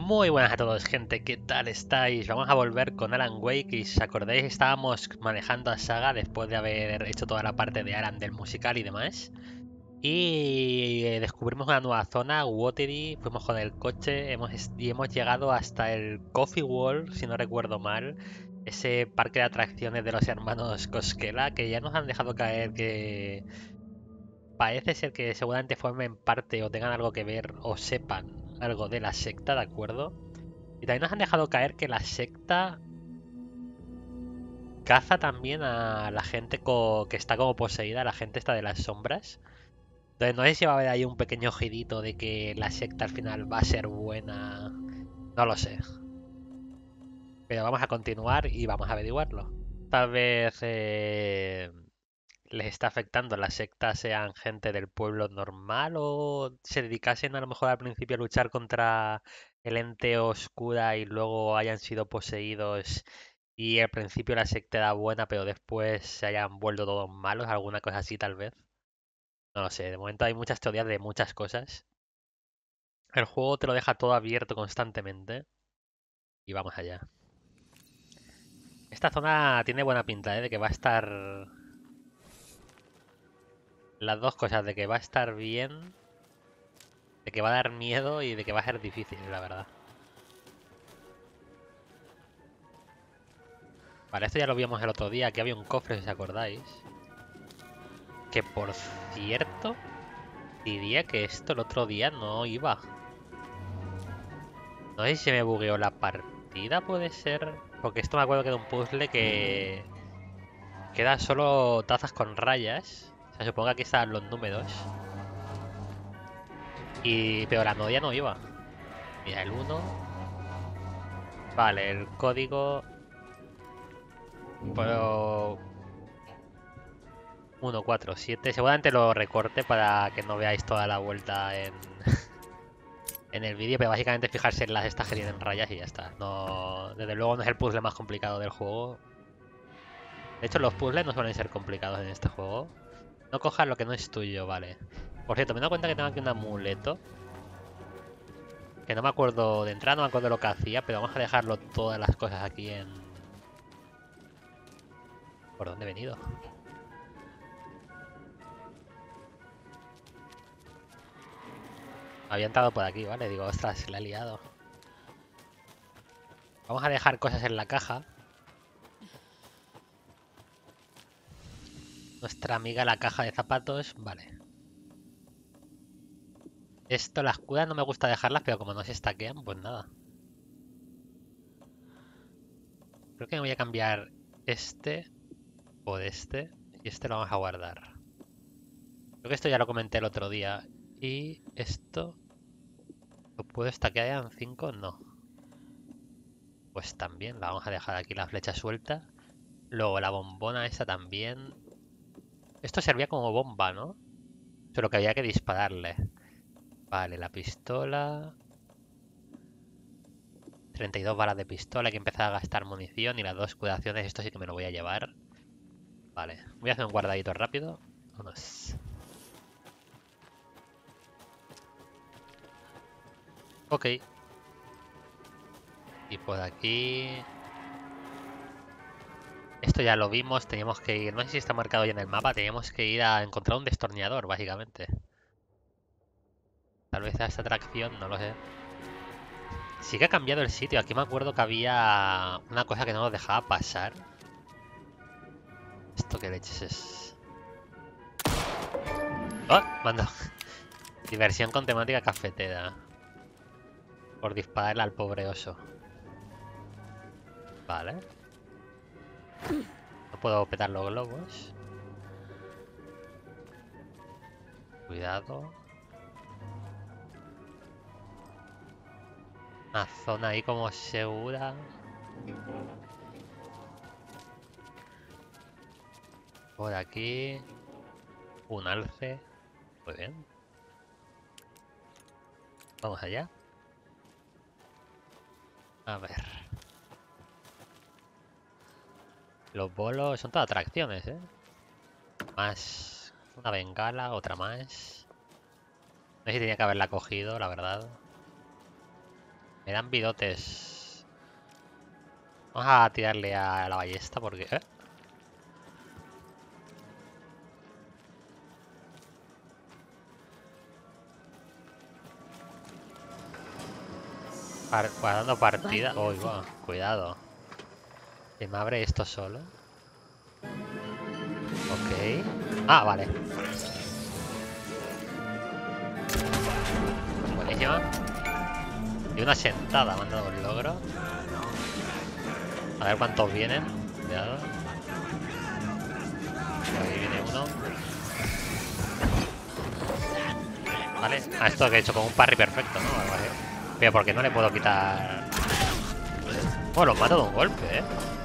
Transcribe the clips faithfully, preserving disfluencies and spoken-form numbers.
Muy buenas a todos, gente, ¿qué tal estáis? Vamos a volver con Alan Wake y si os acordáis estábamos manejando a Saga después de haber hecho toda la parte de Alan del musical y demás. Y eh, descubrimos una nueva zona, Watery, fuimos con el coche hemos, y hemos llegado hasta el Coffee World, si no recuerdo mal. Ese parque de atracciones de los hermanos Koskela, que ya nos han dejado caer que parece ser que seguramente formen parte o tengan algo que ver o sepan algo de la secta, ¿de acuerdo? Y también nos han dejado caer que la secta caza también a la gente co- que está como poseída, la gente está de las sombras. Entonces no sé si va a haber ahí un pequeño girito de que la secta al final va a ser buena. No lo sé. Pero vamos a continuar y vamos a averiguarlo. Tal vez eh, les está afectando la secta sean gente del pueblo normal o se dedicasen a lo mejor al principio a luchar contra el ente oscura y luego hayan sido poseídos. Y al principio la secta era buena, pero después se hayan vuelto todos malos, alguna cosa así tal vez. No lo sé, de momento hay muchas teorías de muchas cosas. El juego te lo deja todo abierto constantemente. Y vamos allá. Esta zona tiene buena pinta, ¿eh? De que va a estar... Las dos cosas, de que va a estar bien, de que va a dar miedo y de que va a ser difícil, la verdad. Vale, esto ya lo vimos el otro día, aquí había un cofre, si os acordáis. Que por cierto, diría que esto el otro día no iba. No sé si se me bugueó la partida, puede ser. Porque esto me acuerdo que era un puzzle que queda solo tazas con rayas. O sea, supongo que aquí están los números. Y pero la nodia no iba. Mira, el uno. Vale, el código. Pero uno cuatro siete. Seguramente lo recorte para que no veáis toda la vuelta en, en el vídeo. Pero básicamente fijarse en las estas que tienen rayas y ya está. No, desde luego no es el puzzle más complicado del juego. De hecho, los puzzles no suelen ser complicados en este juego. No cojas lo que no es tuyo, vale. Por cierto, me he dado cuenta que tengo aquí un amuleto. Que no me acuerdo de entrada, no me acuerdo lo que hacía, pero vamos a dejarlo todas las cosas aquí en... ¿Por dónde he venido? Había entrado por aquí, ¿vale? Digo, ostras, la he liado. Vamos a dejar cosas en la caja. Nuestra amiga la caja de zapatos, vale. Esto, las cuerdas no me gusta dejarlas, pero como no se estaquean, pues nada. Creo que me voy a cambiar este por este. Y este lo vamos a guardar. Creo que esto ya lo comenté el otro día. Y esto... ¿Lo puedo estaquear en cinco? No. Pues también la vamos a dejar aquí la flecha suelta. Luego la bombona esta también. Esto servía como bomba, ¿no? Solo que había que dispararle. Vale, la pistola. treinta y dos balas de pistola. Hay que empezar a gastar munición. Y las dos curaciones, esto sí que me lo voy a llevar. Vale, voy a hacer un guardadito rápido. Vamos. Ok. Y por aquí... Esto ya lo vimos, teníamos que ir... No sé si está marcado ya en el mapa. Teníamos que ir a encontrar un destornillador, básicamente. Tal vez a esta atracción, no lo sé. Sí que ha cambiado el sitio. Aquí me acuerdo que había una cosa que no nos dejaba pasar. ¿Esto qué leches es? ¡Oh! Mando. Diversión con temática cafetera. Por dispararle al pobre oso. Vale. No puedo petar los globos. Cuidado. Una zona ahí como segura. Por aquí. Un alce. Muy bien. Vamos allá. A ver. Los bolos son todas atracciones, ¿eh? Más una bengala, otra más. No sé si tenía que haberla cogido, la verdad. Me dan bidotes. Vamos a tirarle a la ballesta porque... ¿eh? Par guardando partida. Vaya, Uy, va, cuidado. ¿Se me abre esto solo? Ok. Ah, vale. Buenísima. Y una sentada, me han dado un logro. A ver cuántos vienen. Cuidado. Ahí viene uno. Vale. Ah, esto que he hecho con un parry perfecto, ¿no? Algo así. Pero porque no le puedo quitar... Bueno, los mato de un golpe, ¿eh?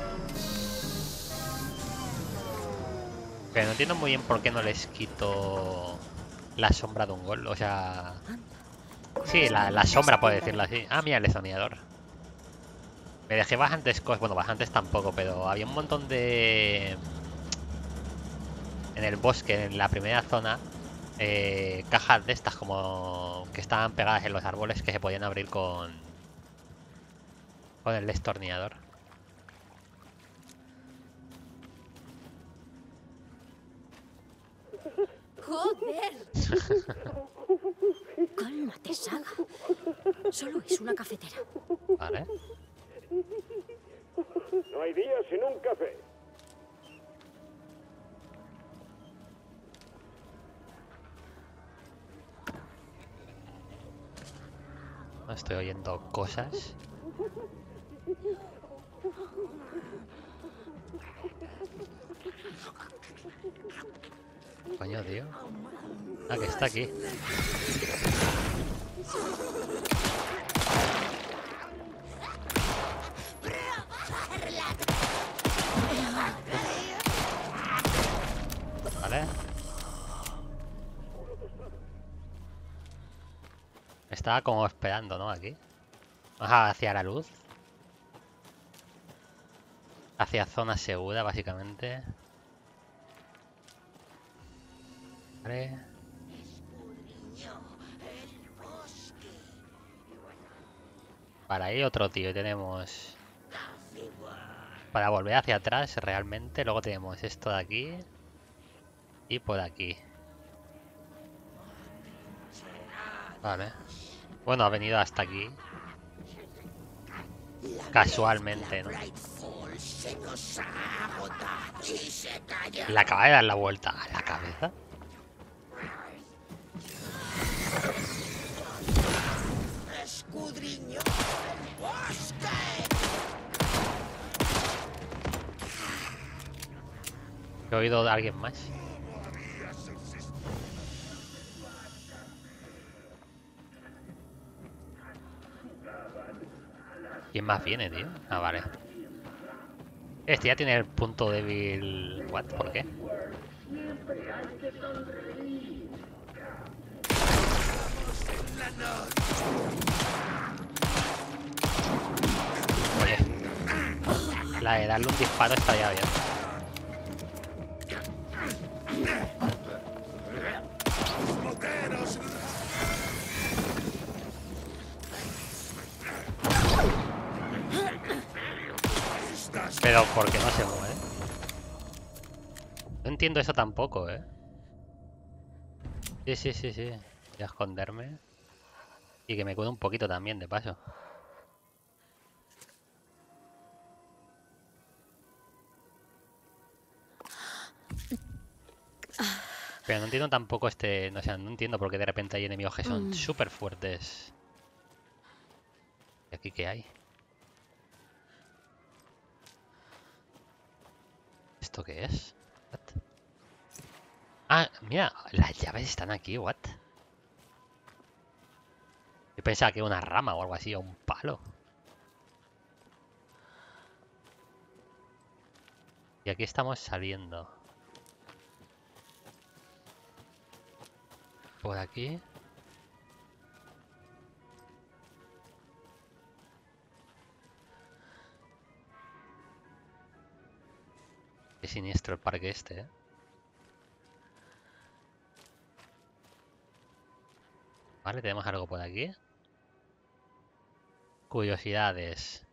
Pero no entiendo muy bien por qué no les quito la sombra de un gol. O sea... Sí, la, la sombra, puedo decirlo así. Ah, mira, el examinador. Me dejé bastantes cosas. Bueno, bastantes tampoco, pero había un montón de... En el bosque, en la primera zona, eh, cajas de estas como que estaban pegadas en los árboles que se podían abrir con... Con el destornillador. ¡Joder! Cálmate, Saga. Solo es una cafetera. Vale. No hay día sin un café. Estoy oyendo cosas. Coño, tío. Ah, que está aquí. Vale. Estaba como esperando, ¿no? Aquí. Ajá, hacia la luz. Hacia zona segura, básicamente. Vale. Para ahí otro tío. Y tenemos... Para volver hacia atrás, realmente. Luego tenemos esto de aquí. Y por aquí. Vale. Bueno, ha venido hasta aquí. Casualmente, ¿no? Le acaba de dar la vuelta a la cabeza. He oído de alguien más. ¿Quién más viene, tío? Ah, vale. Este ya tiene el punto débil. What? ¿Por qué? Oye. La de darle un disparo estaría bien. Pero ¿por qué no se mueve? No entiendo eso tampoco, ¿eh? Sí, sí, sí, sí. Voy a esconderme. Y que me cuide un poquito también, de paso. Pero no entiendo tampoco este... No sé, no entiendo por qué de repente hay enemigos que son súper fuertes. ¿Y aquí qué hay? ¿Esto qué es? What? Ah, mira, las llaves están aquí, what? Yo pensaba que era una rama o algo así, o un palo. Y aquí estamos saliendo. Por aquí. Qué siniestro el parque este, ¿eh? Vale, tenemos algo por aquí. Curiosidades.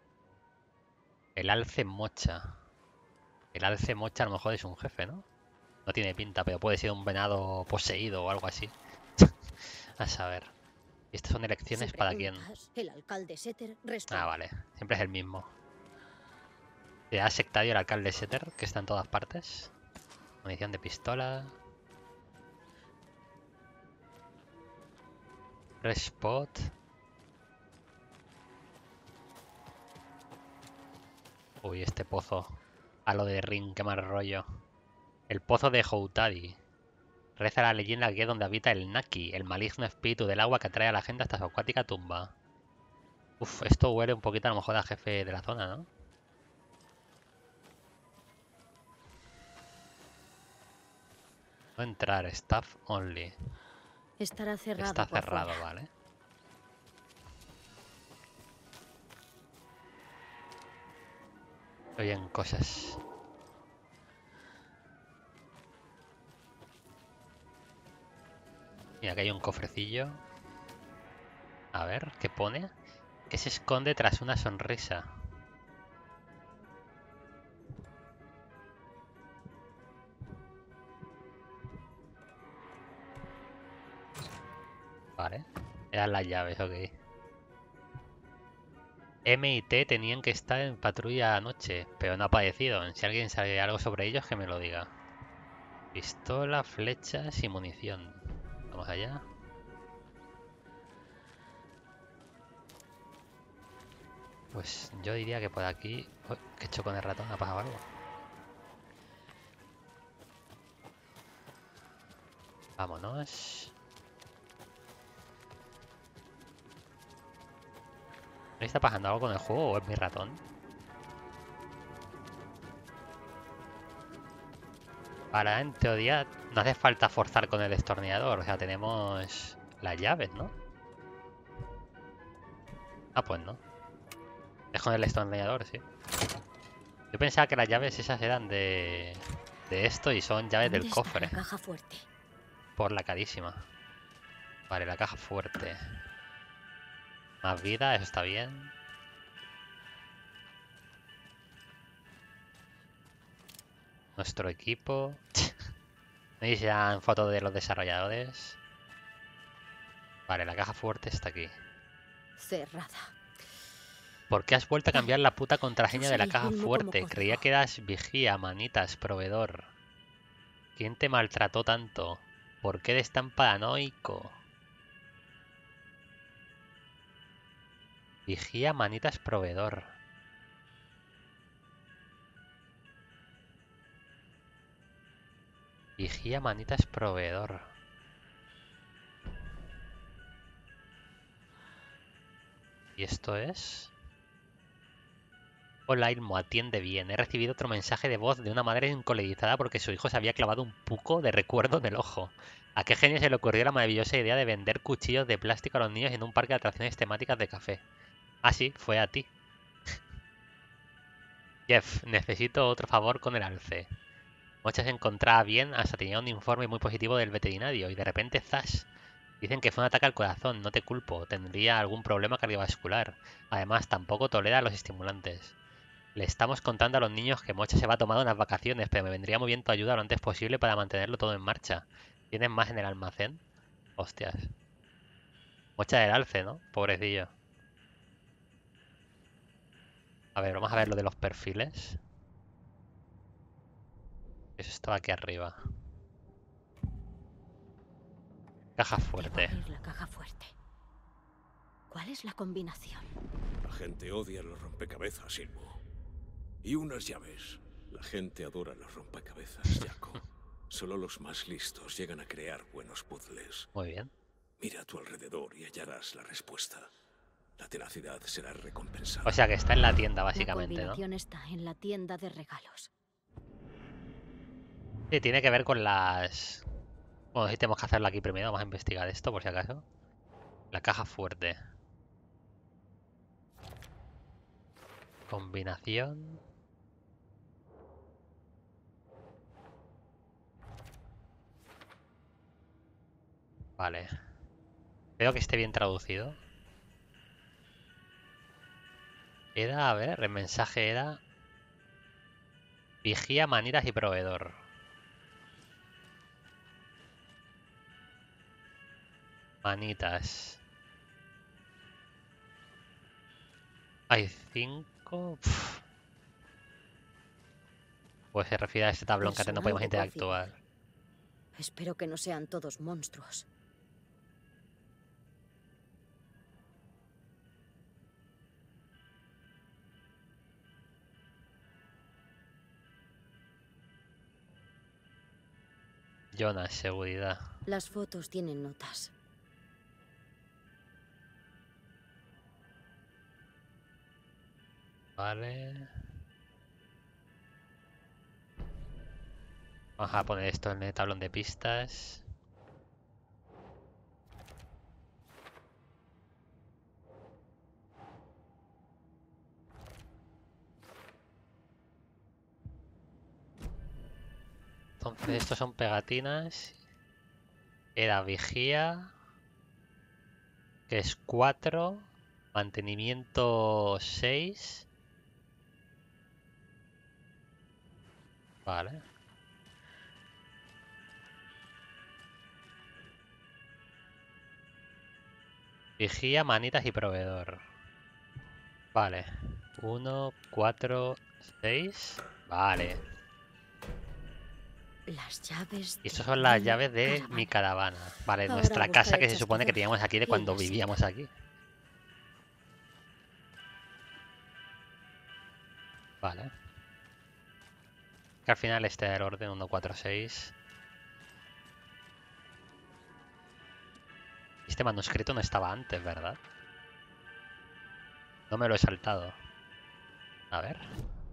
El alce mocha. El alce mocha a lo mejor es un jefe, ¿no? No tiene pinta, pero puede ser un venado poseído o algo así. A saber. ¿Y estas son elecciones Si para quién? preguntas, el alcalde Setter Ah, responde. vale. Siempre es el mismo. Ciudad sectario, el alcalde Setter, que está en todas partes. Munición de pistola. Respot. Uy, este pozo. A lo de Ring, qué mal rollo. El pozo de Houtadi. Reza la leyenda que es donde habita el Naki, el maligno espíritu del agua que atrae a la gente hasta su acuática tumba. Uf, esto huele un poquito a lo mejor al jefe de la zona, ¿no? No entrar, staff only. Estará cerrado. Está por cerrado, fuera. vale. Oyen cosas. Mira, aquí hay un cofrecillo. A ver, ¿qué pone? Que se esconde tras una sonrisa. Vale. Eran las llaves, ok. M y T tenían que estar en patrulla anoche, pero no ha aparecido. Si alguien sabe algo sobre ellos, que me lo diga. Pistola, flechas y munición. Vamos allá. Pues yo diría que por aquí... Uy, ¿qué he hecho con el ratón? ¿Ha pasado algo? Vámonos. ¿Me está pasando algo con el juego o es mi ratón? Ahora, en teoría, no hace falta forzar con el destornillador. O sea, tenemos las llaves, ¿no? Ah, pues no. Es con el destornillador, sí. Yo pensaba que las llaves esas eran de... de esto y son llaves del ¿Dónde está cofre. la caja fuerte? Por la carísima. Vale, la caja fuerte. Más vida, eso está bien. Nuestro equipo. Me dan fotos de los desarrolladores. Vale, la caja fuerte está aquí. Cerrada. ¿Por qué has vuelto a cambiar la puta contraseña Usa de la el caja Ulmo como fuerte? código. Creía que eras vigía, manitas, proveedor. ¿Quién te maltrató tanto? ¿Por qué eres tan paranoico? Vigía, manitas, proveedor. Vigía, manitas, proveedor. ¿Y esto es? Hola, Ilmo, atiende bien. He recibido otro mensaje de voz de una madre encolerizada porque su hijo se había clavado un puco de recuerdo en el ojo. ¿A qué genio se le ocurrió la maravillosa idea de vender cuchillos de plástico a los niños en un parque de atracciones temáticas de café? Ah, sí, fue a ti. Jeff, necesito otro favor con el alce. Mocha se encontraba bien hasta tenía un informe muy positivo del veterinario y de repente ¡zas! Dicen que fue un ataque al corazón, no te culpo. Tendría algún problema cardiovascular. Además, tampoco tolera los estimulantes. Le estamos contando a los niños que Mocha se va a tomar unas vacaciones, pero me vendría muy bien tu ayuda lo antes posible para mantenerlo todo en marcha. ¿Tienes más en el almacén? Hostias. Mocha del alce, ¿no? Pobrecillo. A ver, vamos a ver lo de los perfiles. Eso estaba aquí arriba. Caja Debo fuerte. abrir la caja fuerte. ¿Cuál es la combinación? La gente odia los rompecabezas, Ilmo. Y unas llaves. La gente adora los rompecabezas, Jaco. Solo los más listos llegan a crear buenos puzzles. Muy bien. Mira a tu alrededor y hallarás la respuesta. La tenacidad será recompensada. O sea que está en la tienda, La básicamente, ¿no? combinación está en la tienda de regalos. Sí, tiene que ver con las... Bueno, sí tenemos que hacerlo aquí primero. Vamos a investigar esto, por si acaso. La caja fuerte. Combinación... Vale. Espero que esté bien traducido. Era, a ver, el mensaje era... Vigía, manitas y proveedor. Manitas. Hay cinco. Uf. Pues se refiere a este tablón que antes no Personal podemos de interactuar. Coffee Wall. Espero que no sean todos monstruos. Jonas, seguridad. Las fotos tienen notas. Vale. Vamos a poner esto en el tablón de pistas. Entonces, estos son pegatinas. Era vigía. Que es cuatro. Mantenimiento seis. Vale. Vigía, manitas y proveedor. Vale. uno, cuatro, seis. Vale. Las llaves. Y estas de son las mi llaves de caravana. mi caravana. Vale, Ahora nuestra busca casa que se hechas supone que pedazos. teníamos aquí de Y cuando así. vivíamos aquí. Vale. Que al final este era el orden uno, cuatro, seis. Este manuscrito no estaba antes, ¿verdad? No me lo he saltado. A ver.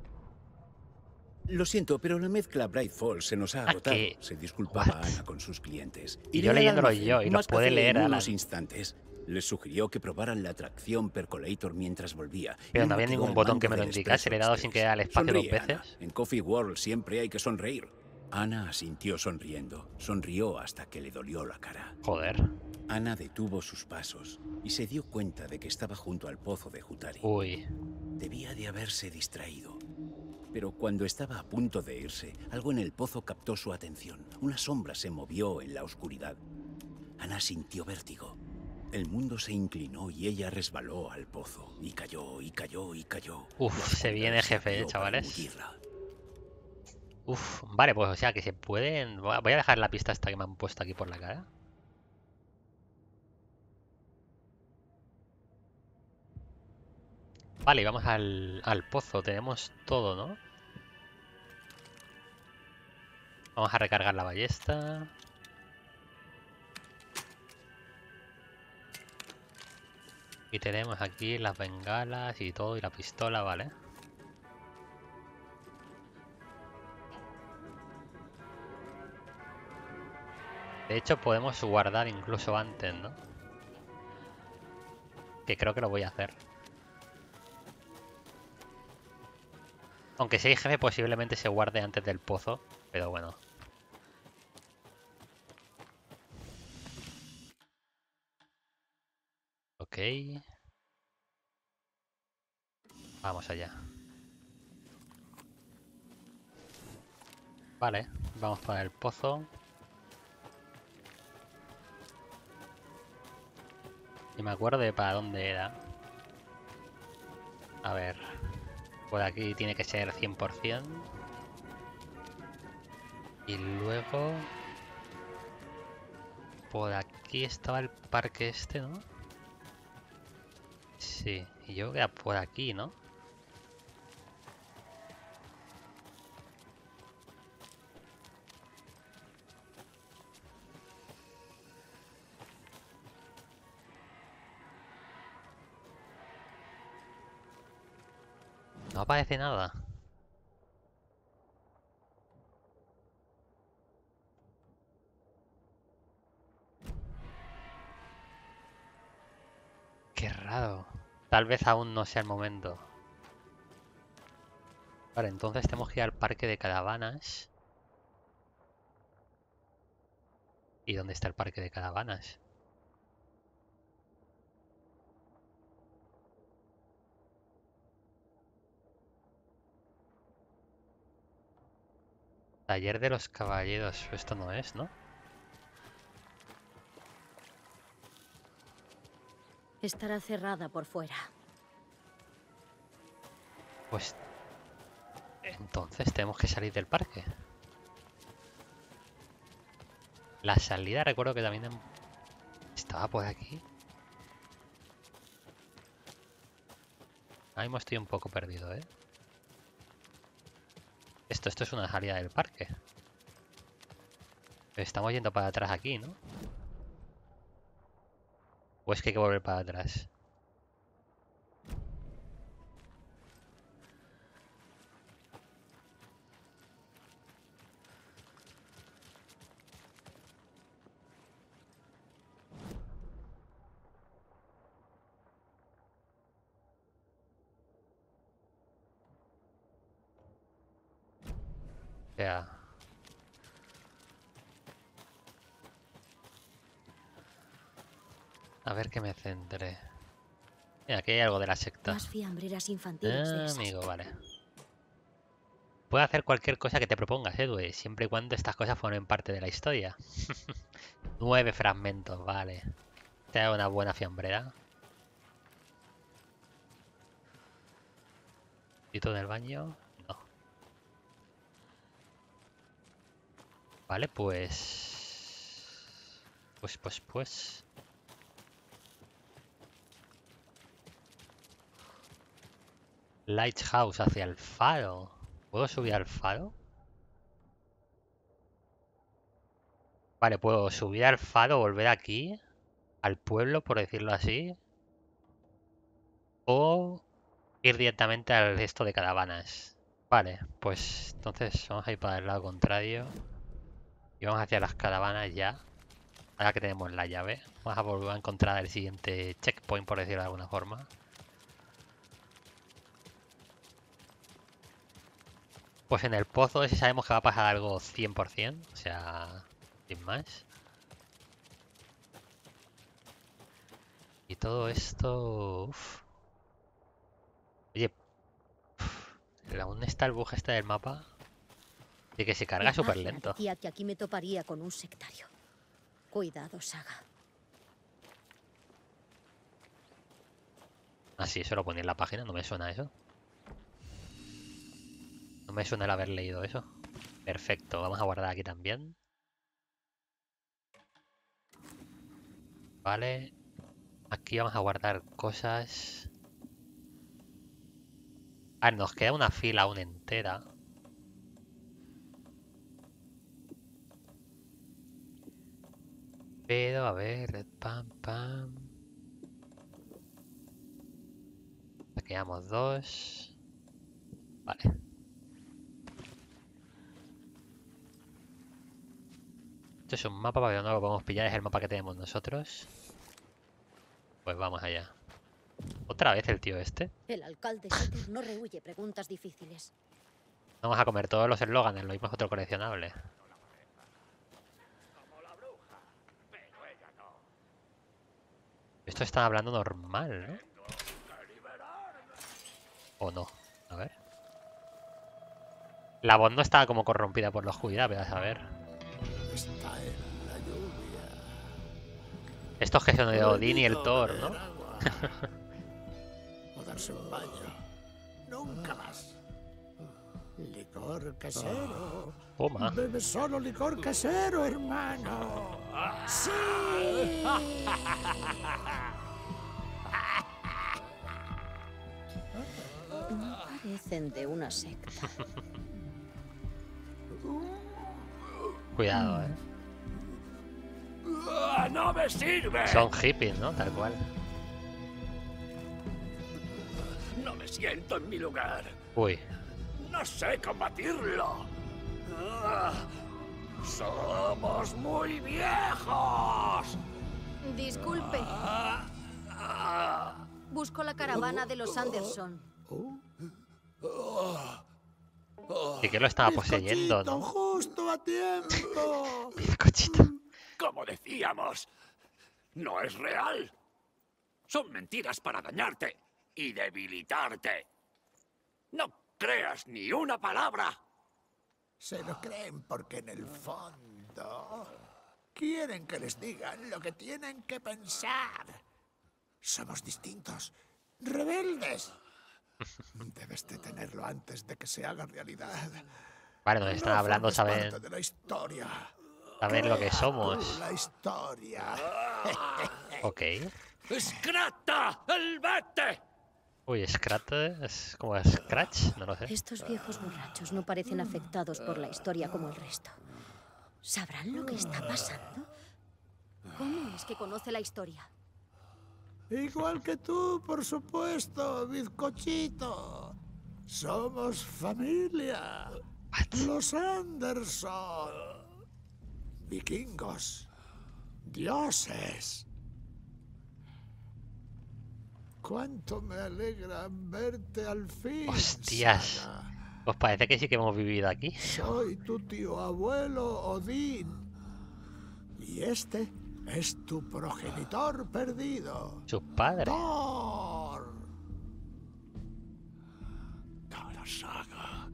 Lo siento, pero la mezcla Bright Falls se nos ha Ah, agotado. que... Se disculpaba What? Ana con sus clientes. Y Iré yo al leyéndolo almacén. yo, y lo Más puede café leer en Alan. unos instantes. Les sugirió que probaran la atracción Percolator mientras volvía. Pero y no uno había quedó ningún al botón mando que me lo del indicase. Espresso Le he dado sin Express. querer al espacio dos Sonríe, Ana. veces. En Coffee World siempre hay que sonreír. Ana asintió sonriendo. Sonrió hasta que le dolió la cara. Joder. Ana detuvo sus pasos y se dio cuenta de que estaba junto al pozo de Jutari. Uy. Debía de haberse distraído. Pero cuando estaba a punto de irse, algo en el pozo captó su atención. Una sombra se movió en la oscuridad. Ana sintió vértigo. El mundo se inclinó y ella resbaló al pozo. Y cayó, y cayó, y cayó. Uf, La se oscuridad viene se jefe, abrió para chavales. engullirla. Uf, vale, pues o sea que se pueden... Voy a dejar la pista esta que me han puesto aquí por la cara. Vale, y vamos al, al pozo. Tenemos todo, ¿no? Vamos a recargar la ballesta. Y tenemos aquí las bengalas y todo, y la pistola, ¿vale? De hecho, podemos guardar incluso antes, ¿no? Que creo que lo voy a hacer. Aunque si hay jefe, posiblemente se guarde antes del pozo. Pero bueno. Ok. Vamos allá. Vale, vamos para el pozo. Y me acuerdo de para dónde era. A ver. Por aquí tiene que ser cien por cien. Y luego... Por aquí estaba el parque este, ¿no? Sí, y yo creo que era por aquí, ¿no? No aparece nada. Qué raro. Tal vez aún no sea el momento. Vale, entonces tenemos que ir al parque de caravanas. ¿Y dónde está el parque de caravanas? Taller de los caballeros. Esto no es, ¿no? Estará cerrada por fuera. Pues... entonces tenemos que salir del parque. La salida recuerdo que también em- estaba por aquí. Ahora mismo estoy un poco perdido, ¿eh? Esto, esto es una salida del parque. Estamos yendo para atrás aquí, ¿no? ¿O es que hay que volver para atrás? O sea... A ver que me centre. Mira, aquí hay algo de la secta. Más fiambreras infantiles de Ah, esas. amigo, vale. Puedes hacer cualquier cosa que te propongas, Edwin, siempre y cuando estas cosas formen parte de la historia. Nueve fragmentos, vale. Te da una buena fiambrera. ¿Y todo en el baño? No. Vale, pues... Pues, pues, pues... Lighthouse hacia el faro. ¿Puedo subir al faro? Vale, puedo subir al faro, volver aquí. Al pueblo, por decirlo así. O ir directamente al resto de caravanas. Vale, pues entonces vamos a ir para el lado contrario. Y vamos hacia las caravanas ya. Ahora que tenemos la llave. Vamos a volver a encontrar el siguiente checkpoint, por decirlo de alguna forma. Pues en el pozo ese sabemos que va a pasar algo cien por cien. O sea, sin más. Y todo esto... Uf. Oye, uf, aún está el bug este del mapa. Y que se carga La súper magia lento. decía que aquí me toparía con un sectario. Cuidado, Saga. Ah, sí, eso lo ponía en la página, no me suena eso. No me suena el haber leído eso. Perfecto, vamos a guardar aquí también. Vale. Aquí vamos a guardar cosas. Ah, nos queda una fila aún entera. Pero, a ver, pam, pam. Saqueamos dos. Vale. Esto es un mapa, pero no lo podemos pillar, es el mapa que tenemos nosotros. Pues vamos allá. ¿Otra vez el tío este? El alcalde Setter no rehuye preguntas difíciles. Vamos a comer todos los eslóganes, lo mismo es otro coleccionable. Esto están hablando normal, ¿no? ¿O no? A ver. La voz no estaba como corrompida por la oscuridad, pero a saber. Está en la lluvia. Estos que son de Odín y el Thor, ¿no? Beber agua. O darse un baño. Nunca más. Licor casero. Toma. Bebe solo licor casero, hermano. ¡Sí! No parecen de una secta. Cuidado, eh. ¡Ah, ¡No me sirve! Son hippies, ¿no? Tal cual. No me siento en mi lugar. Uy. No sé combatirlo. Ah, ¡Somos muy viejos! Disculpe, Ah, ah. busco la caravana de los Anderson. ¿Y que lo estaba poseyendo, Bizcochito, no? justo a tiempo. Bizcochito. Como decíamos, no es real. Son mentiras para dañarte y debilitarte. No creas ni una palabra. Se lo creen porque en el fondo quieren que les digan lo que tienen que pensar. Somos distintos, rebeldes. Debes de tenerlo antes de que se haga realidad. Vale, nos están No hablando, formes saben, parte de la historia. saben lo que Crea somos. tú la historia. Ok. ¡Scrata! ¡El bate! Uy, Scratch es como Scratch, no lo sé. Estos viejos borrachos no parecen afectados por la historia como el resto. ¿Sabrán lo que está pasando? ¿Cómo es que conoce la historia? Igual que tú, por supuesto, bizcochito. Somos familia. Los Anderson. Vikingos. Dioses. Cuánto me alegra verte al fin. Hostias. Saga. Pues parece que sí que hemos vivido aquí. Soy tu tío abuelo Odín. Y este es tu progenitor perdido. Su padre. Thor. Thor Saga.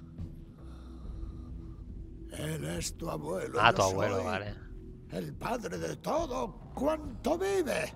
Él es tu abuelo. Ah, yo tu abuelo, soy vale. el padre de todo cuanto vive.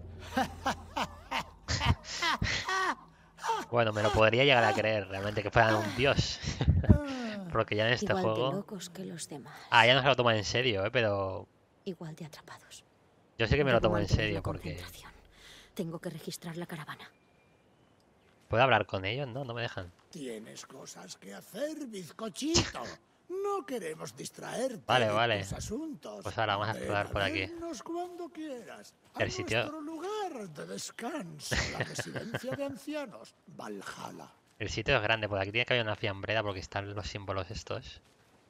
Bueno, me lo podría llegar a creer realmente que fueran un dios. Porque ya en este Igual de juego... locos que los demás. Ah, ya no se lo toma en serio, ¿eh? Pero Igual de atrapados. yo sé que me lo Debo tomo en mantener serio la porque... concentración. Tengo que registrar la caravana. ¿Puedo hablar con ellos? No, no me dejan. Tienes cosas que hacer, bizcochito. No queremos distraerte Vale, de vale. tus asuntos. Pues ahora vamos a Ven explorar por aquí. vernos cuando quieras. El A sitio- nuestro lugar de descanso, la residencia de ancianos, Valhalla. El sitio es grande, por aquí tiene que haber una fiambrera porque están los símbolos estos.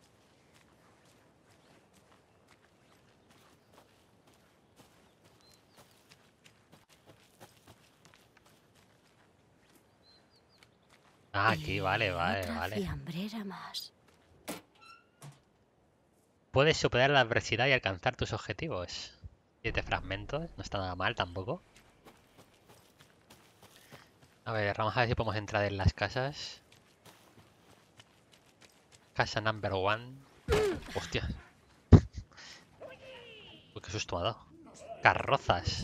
Ah, aquí, vale, Y vale, otra vale. fiambrera más. Puedes superar la adversidad y alcanzar tus objetivos. Siete fragmentos, no está nada mal tampoco. A ver, vamos a ver si podemos entrar en las casas. Casa number one. Hostia. Uy, qué susto me ha dado. Carrozas.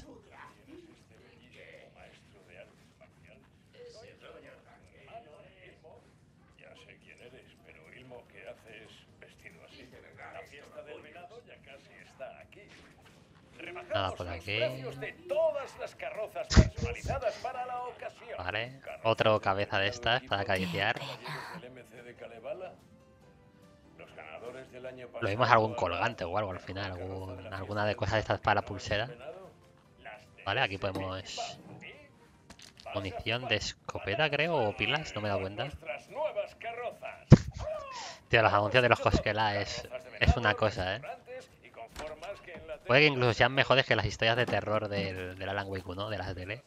Ya sé quién eres, pero Ilmo, ¿qué haces vestido así? La fiesta del venado ya casi está aquí. Rebajamos Nada por los aquí. precios de todas las carrozas personalizadas para la ocasión. Vale. Otro cabeza de estas para acariciar. Caballeros del M C de Kalevala, los ganadores del año pasado. Lo vimos algún colgante o algo al final. Algún, alguna de cosas de estas para la pulsera. Vale, aquí podemos... Munición de escopeta, creo, o pilas, no me he dado cuenta. Nuestras nuevas carrozas. Tío, los anuncios de los Cosquela es, es una cosa, ¿eh? Puede que incluso sean mejores que las historias de terror del, del Alan Wake uno, de las tele.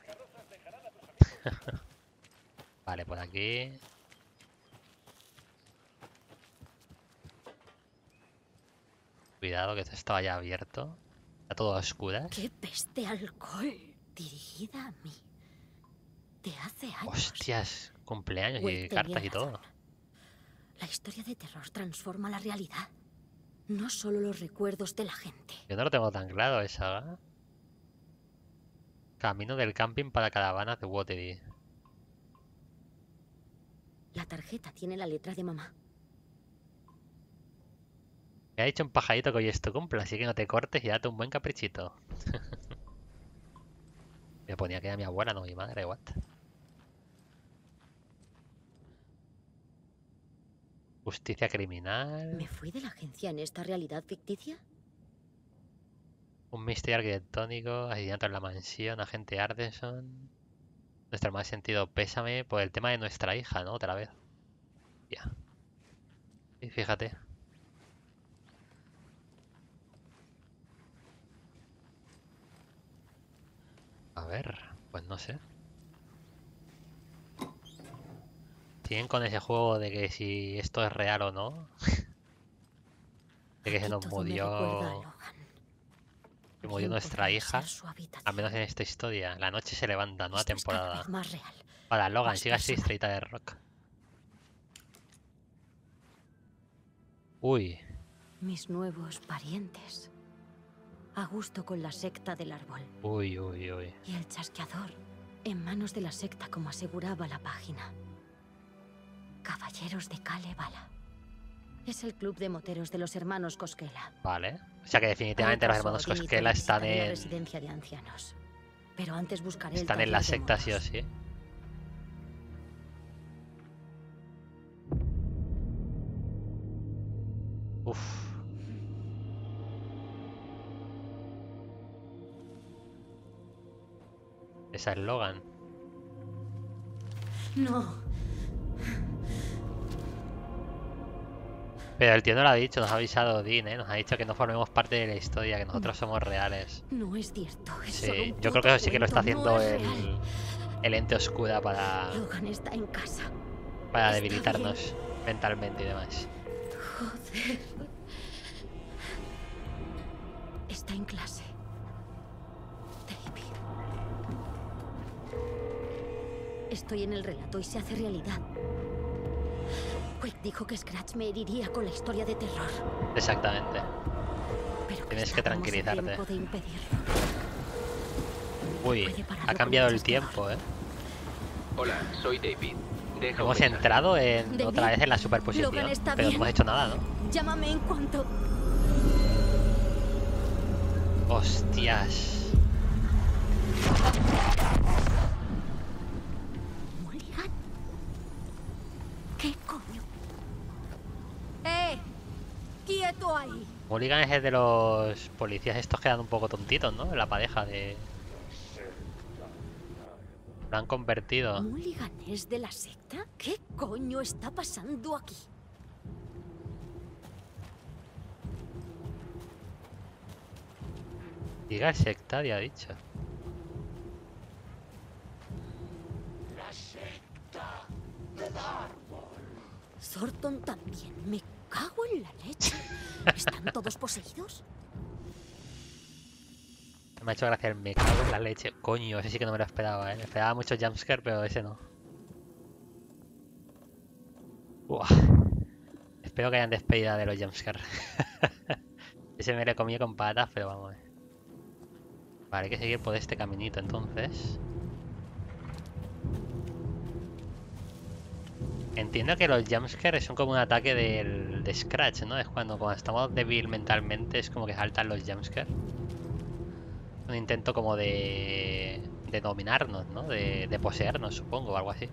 Vale, por aquí. Cuidado, que esto estaba ya abierto. Está todo a oscuras. ¡Qué peste alcohol! Dirigida a mí. De hace años. Hostias, cumpleaños y Wade cartas tenía y todo. razón. La historia de terror transforma la realidad. No solo los recuerdos de la gente. Yo no lo tengo tan claro esa. ¿eh? Camino del camping para caravanas de Watery. La tarjeta tiene la letra de mamá. Me ha dicho un pajarito que hoy es tu cumple, así que no te cortes y date un buen caprichito. Me ponía que era mi abuela, no mi madre, what. Justicia criminal. ¿Me fui de la agencia en esta realidad ficticia? Un misterio arquitectónico, asesinato en la mansión, agente Ardenson. Nuestro más sentido pésame por el tema de nuestra hija, ¿no? Otra vez. Ya. Y fíjate. A ver, pues no sé. Siguen con ese juego de que si esto es real o no. De que se Aquí nos todo me recuerda a murió. Logan. Se murió ¿Quién nuestra podría hija. ser su habitación? Al menos en esta historia. La noche se levanta, nueva Esto es cada temporada. vez más real. Para Logan, más siga así, personal. estrellita de rock. Uy. Mis nuevos parientes. A gusto con la secta del árbol. Uy, uy, uy. Y el chasqueador en manos de la secta, como aseguraba la página. Caballeros de Kalevala. Es el club de moteros de los hermanos Koskela. Vale. O sea que definitivamente los hermanos Koskela están en... la residencia de ancianos. Pero antes buscaré el Están en la taller de secta sí o monos. sí. Uf. Esa es Logan. No. Pero el tío no lo ha dicho, nos ha avisado Dean, ¿eh? Nos ha dicho que no formemos parte de la historia, que nosotros somos reales. No es cierto. Es solo Sí, un yo creo que puto eso sí que lo está cuento, no haciendo es el, real. el ente oscura para, Logan está en casa. para Está debilitarnos mentalmente y demás. Joder. Está en clase. David. Estoy en el relato y se hace realidad. Quick dijo que Scratch me heriría con la historia de terror. Exactamente. Pero Tienes que estábamos a tranquilizarte. tiempo de impedirlo. Uy, Puede pararlo ha con cambiado un el tiempo, ¿eh? Hola, soy David. Deja un Hemos mensaje. entrado en David, otra vez en la Logan superposición, está pero no bien. hemos hecho nada, ¿no? Llámame en cuanto... Hostias. Mulligan. ¿Qué coño? ¡Eh! ¡Quieto ahí! Mulligan es el de los policías estos que dan un poco tontitos, ¿no? La pareja de... Lo han convertido. ¿Mulligan es de la secta? ¿Qué coño está pasando aquí? Diga sectaria, ha dicho. Thornton también. Me cago en la leche. ¿Están todos poseídos? Me ha hecho gracia el me cago en la leche. Coño, ese sí que no me lo esperaba, ¿eh? Me esperaba mucho jumpscare, pero ese no. Uah. Espero que hayan despedida de los jumpscare. Ese me lo comí con patas, pero vamos. Vale, hay que seguir por este caminito entonces. Entiendo que los jumpscares son como un ataque del, de Scratch, ¿no? Es cuando, cuando estamos débil mentalmente es como que saltan los jumpscares. Un intento como de, de dominarnos, ¿no? De, de poseernos, supongo, o algo así.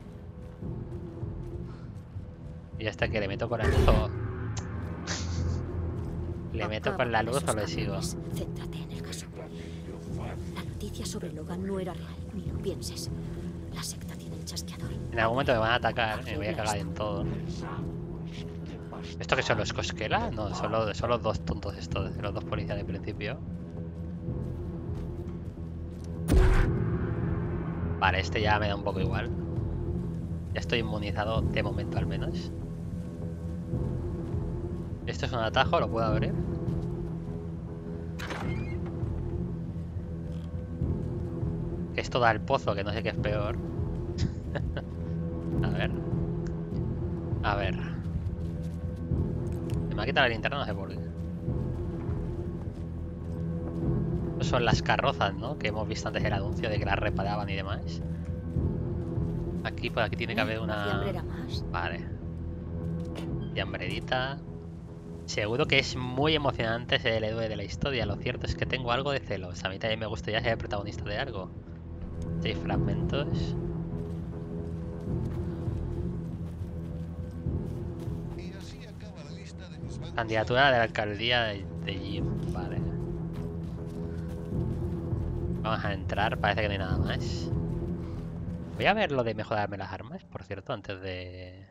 Y hasta que le meto con la luz o... le meto Acaba con la con luz esos o le sigo. camiones. Céntrate en el caso. La noticia sobre Logan no era real, ni lo pienses. La secta tiene el chasqueador. En algún momento me van a atacar, me voy a cagar en todo. ¿Esto que son los Koskela? No, son los, son los dos tontos estos, los dos policías de principio. Vale, este ya me da un poco igual. Ya estoy inmunizado de momento al menos. Esto es un atajo, lo puedo abrir. Que esto da al pozo, que no sé qué es peor. A ver. A ver. Se me ha quitado la linterna, no sé por qué. Estos son las carrozas, ¿no? Que hemos visto antes el anuncio de que las reparaban y demás. Aquí, por aquí tiene que haber una... fiambrera más. Vale. Fiambrerita. Seguro que es muy emocionante ser el héroe de la historia. Lo cierto es que tengo algo de celos. A mí también me gustaría ser el protagonista de algo. Seis fragmentos. Candidatura de la alcaldía de, de Jim. Vale. Vamos a entrar. Parece que no hay nada más. Voy a ver lo de mejorarme las armas, por cierto, antes de...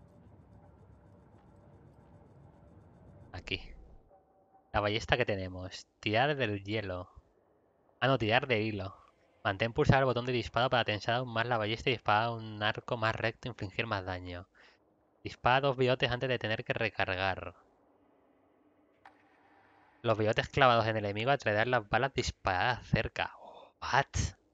Aquí. La ballesta que tenemos. Tirar del hielo. Ah, no, tirar de hilo. Mantén pulsado el botón de disparo para tensar aún más la ballesta y disparar un arco más recto e infligir más daño. Dispara dos bigotes antes de tener que recargar. Los bigotes clavados en el enemigo atraerán las balas disparadas cerca. Oh, what?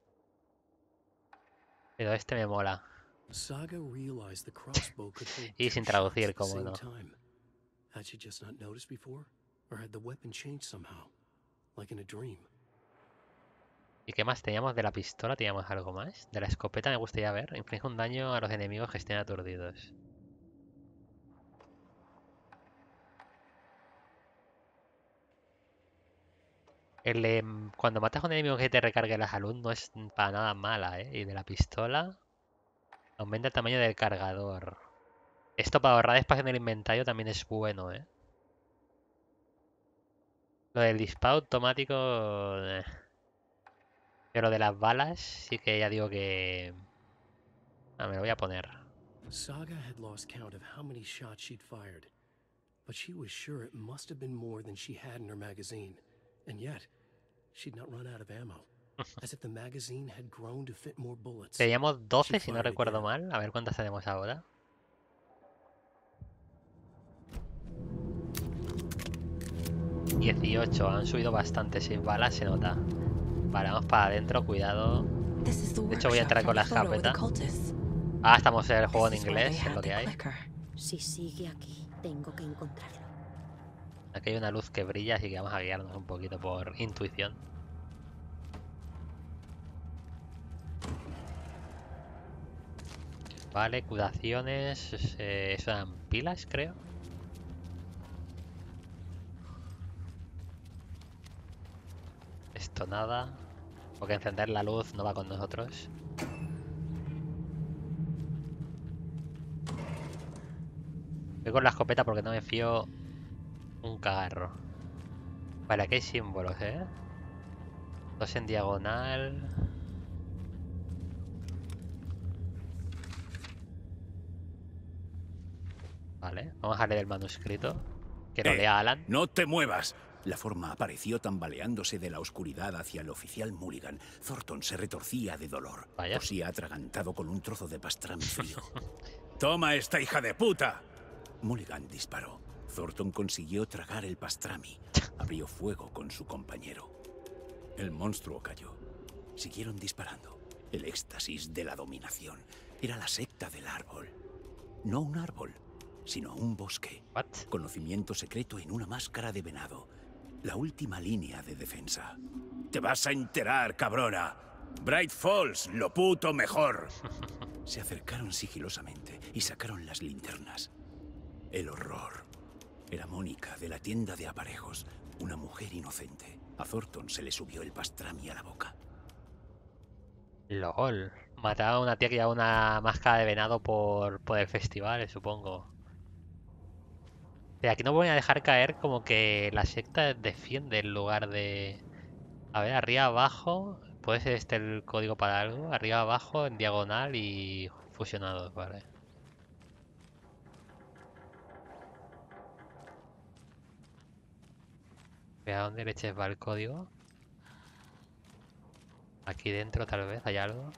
Pero este me mola. Saga realized the crossbow could hold Y two sin shots traducir, at the cómo same no. time. Had she just not noticed before? Or had the weapon changed somehow? Like in a dream? ¿Y qué más teníamos de la pistola? ¿Teníamos algo más? De la escopeta me gustaría ver. Inflige un daño a los enemigos que estén aturdidos. El, eh, cuando matas a un enemigo que te recargue la salud no es para nada mala, ¿eh? Y de la pistola aumenta el tamaño del cargador. Esto para ahorrar espacio en el inventario también es bueno, ¿eh? Lo del disparo automático... eh. Pero lo de las balas sí que ya digo que... Ah, me lo voy a poner. Saga had lost count of how many shots she'd fired, but she was sure it must have been more than she had in her magazine. And yet, she'd not run out of ammo, as if the magazine had grown to fit more bullets. Teníamos doce, si no recuerdo mal. A ver cuántas tenemos ahora. dieciocho, han subido bastante, seis balas, se nota. Vale, vamos para adentro, cuidado. De hecho voy a entrar con la escopeta. Ah, estamos en el juego en inglés, es lo que hay. Si sigue aquí, tengo que encontrarlo. Aquí hay una luz que brilla, así que vamos a guiarnos un poquito por intuición. Vale, curaciones, eh, son pilas, creo. Esto nada, porque encender la luz no va con nosotros. Voy con la escopeta porque no me fío un cagarro. Vale, aquí hay símbolos, ¿eh? Dos en diagonal. Vale, vamos a leer el manuscrito. Que lo Eh, lea Alan. ¡No te muevas! La forma apareció tambaleándose de la oscuridad hacia el oficial Mulligan. Thornton se retorcía de dolor. Vaya. Tosía atragantado con un trozo de pastrami frío. ¡Toma esta hija de puta! Mulligan disparó. Thornton consiguió tragar el pastrami. Abrió fuego con su compañero. El monstruo cayó. Siguieron disparando. El éxtasis de la dominación. Era la secta del árbol. No un árbol, sino un bosque. What? Conocimiento secreto en una máscara de venado. La última línea de defensa. ¡Te vas a enterar, cabrona! ¡Bright Falls, lo puto mejor! Se acercaron sigilosamente y sacaron las linternas. El horror. Era Mónica, de la tienda de aparejos. Una mujer inocente. A Thornton se le subió el pastrami a la boca. LOL. Mataba a una tía que llevaba una máscara de venado por, por el festival, supongo. Pero aquí no voy a dejar caer como que la secta defiende en lugar de... A ver, arriba, abajo... Puede ser este el código para algo. Arriba, abajo, en diagonal y fusionados, vale. ¿A dónde leches va el código? Aquí dentro tal vez hay algo.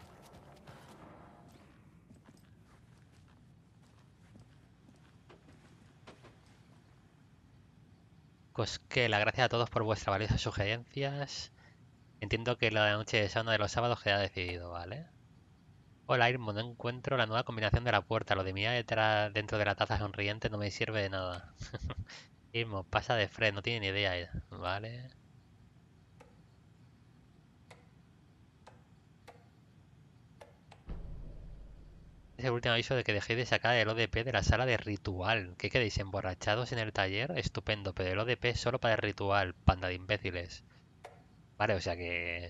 Cosquela, gracias a todos por vuestras valiosas sugerencias. Entiendo que la noche de sauna de los sábados queda decidido, ¿vale? Hola, Irmo, no encuentro la nueva combinación de la puerta. Lo de mi detrás dentro de la taza sonriente no me sirve de nada. Irmo, pasa de Fred, no tiene ni idea, ¿vale? Es el último aviso de que dejéis de sacar el O D P de la sala de ritual. ¿Qué queréis, emborrachados en el taller? Estupendo, pero el O D P es solo para el ritual, panda de imbéciles. Vale, o sea que...